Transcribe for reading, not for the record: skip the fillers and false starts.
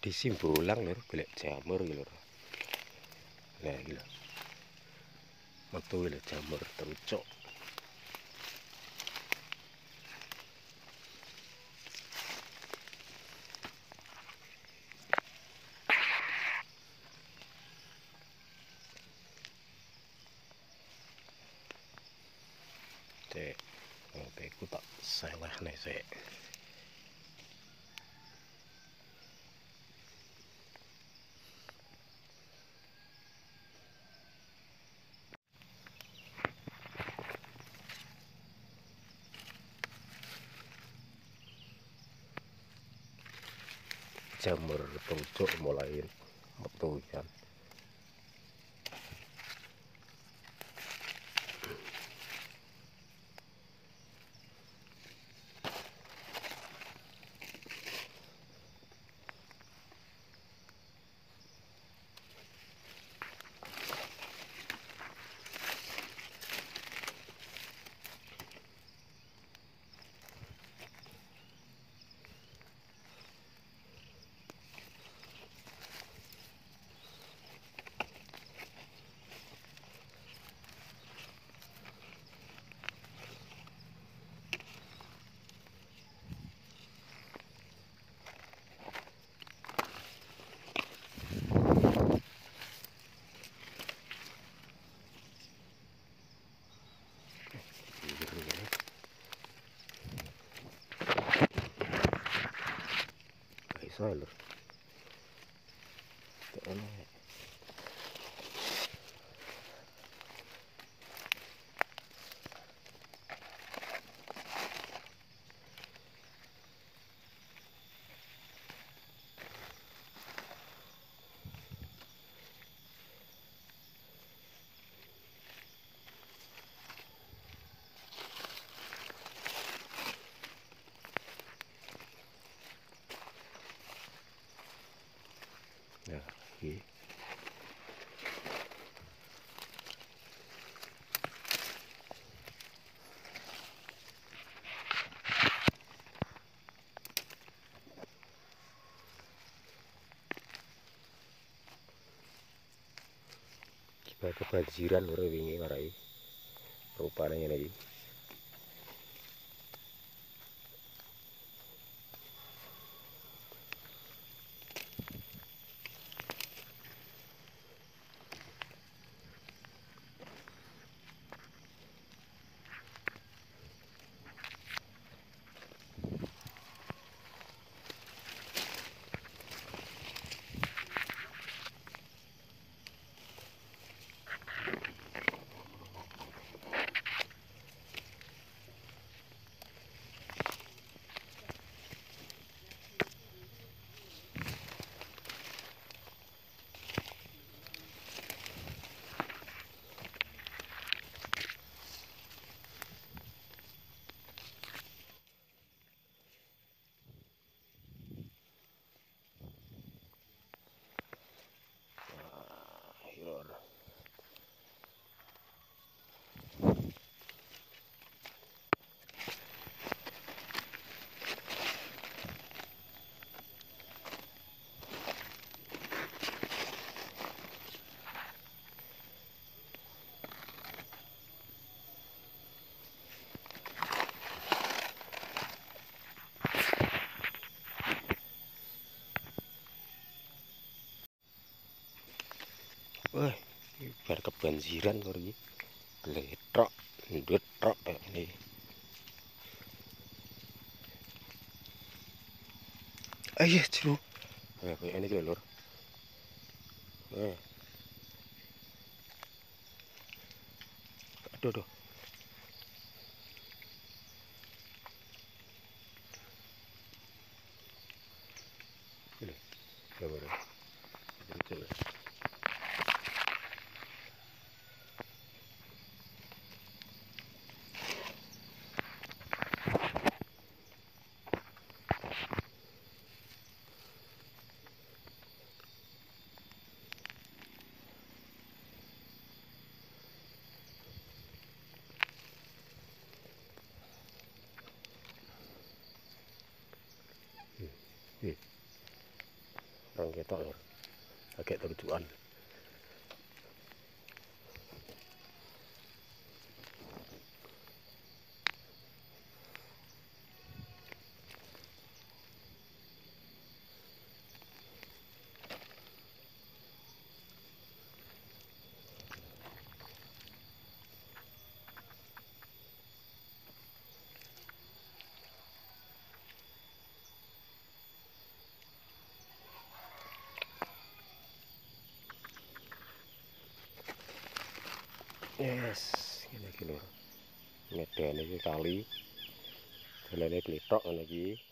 Di Simbolang lur, golek jamur iki lur. Lah iki lho. Metu lho jamur terucuk. Cek, oke ku tak seleh nih sik. Jamur terucuk mulai metu kan. Iso lur. Tekene. Ya, iki. Kita kebanjiran lur wingi marai. Rupane ngene iki. Lur. Wah, bar kebanjiran lur iki. Gletrok, ndhetrok kayak ini. Ayo, jero. Kayak ini iki lur. Aduh, aduh. Ini. Coba. Coba. kurang ketok lho. Agak terujukan. Yes, ini iki lho. Medan iki kali. Dalane bletok ngene iki.